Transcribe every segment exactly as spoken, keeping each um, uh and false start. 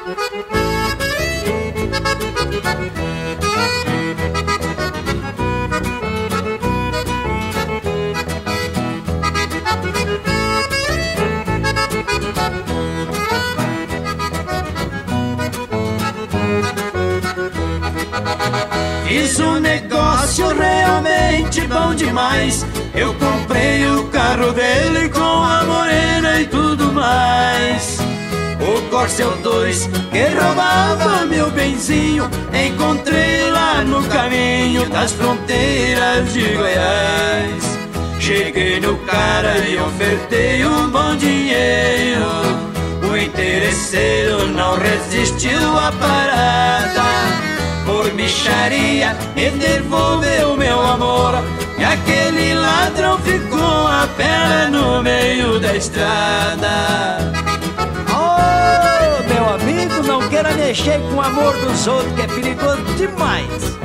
Fiz um negócio realmente bom demais. Eu comprei o carro dele com a morena e tudo mais. O Corsel dois que roubava meu benzinho encontrei lá no caminho das fronteiras de Goiás. Cheguei no cara e ofertei um bom dinheiro. O interesseiro não resistiu à parada. Por mixaria me devolveu meu amor, e aquele ladrão ficou a pé no meio da estrada. Oh, meu amigo, não queira mexer com o amor dos outros, que é perigoso demais.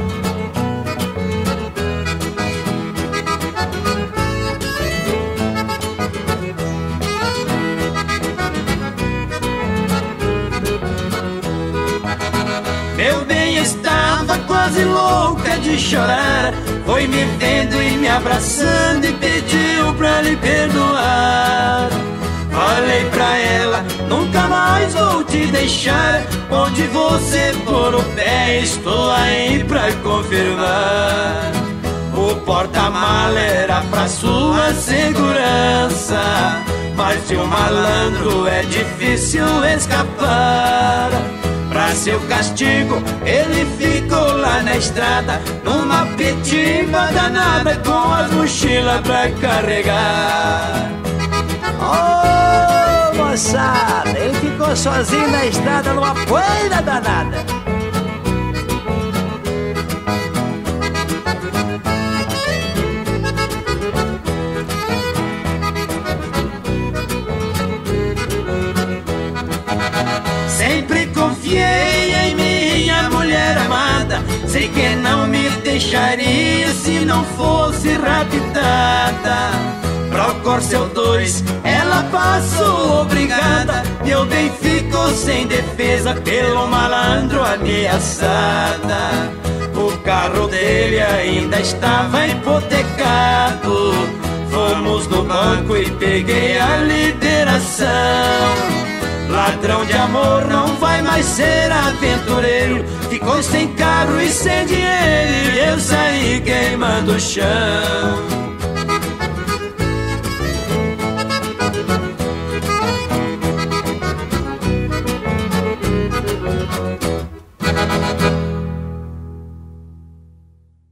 Meu bem estava quase louca de chorar. Foi me vendo e me abraçando e pediu pra lhe perdoar. Falei pra ela, nunca mais vou te deixar. Onde você pôr o pé, estou aí pra confirmar. O porta-mala era pra sua segurança, mas de um malandro é difícil escapar. Pra seu castigo, ele ficou lá na estrada, numa pitimba danada, com as mochilas pra carregar. Oh, moçada, ele ficou sozinho na estrada, numa poeira danada. Sempre confiei em minha mulher amada, sei que não me deixaria se não fosse raptada. Pro Corsel dois ela passou obrigada, meu bem ficou sem defesa pelo malandro ameaçada. O carro dele ainda estava hipotecado. Fomos no banco e peguei a liberação. Ladrão de amor não vai mais ser aventureiro, ficou sem carro e sem dinheiro, e eu saí queimando o chão.